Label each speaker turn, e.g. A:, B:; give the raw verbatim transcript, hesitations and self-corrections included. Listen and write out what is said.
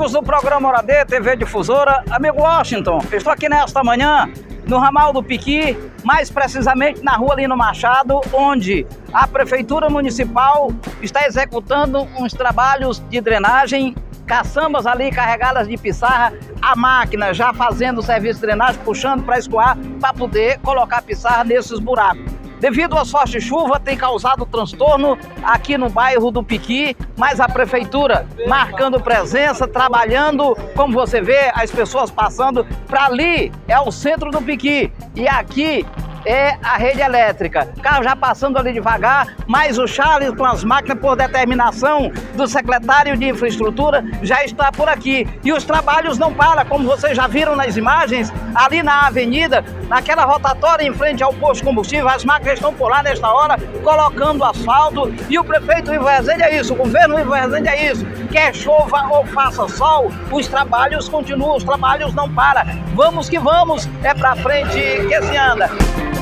A: Amigos do programa Hora D, T V Difusora, amigo Washington, eu estou aqui nesta manhã no ramal do Piqui, mais precisamente na rua Lino Machado, onde a Prefeitura Municipal está executando uns trabalhos de drenagem, caçambas ali carregadas de pissarra, a máquina já fazendo o serviço de drenagem, puxando para escoar, para poder colocar pissarra nesses buracos. Devido às fortes chuvas, tem causado transtorno aqui no bairro do Piqui, mas a Prefeitura marcando presença, trabalhando, como você vê, as pessoas passando. Para ali é o centro do Piqui e aqui é a rede elétrica. Carro já passando ali devagar, mas o Charles com as máquinas, por determinação do secretário de Infraestrutura, já está por aqui. E os trabalhos não param, como vocês já viram nas imagens, ali na avenida, naquela rotatória em frente ao posto de combustível, as máquinas estão por lá nesta hora, colocando asfalto. E o prefeito Ivo Rezende é isso, o governo Ivo Rezende é isso. Quer chova ou faça sol, os trabalhos continuam, os trabalhos não param. Vamos que vamos, é pra frente que se anda.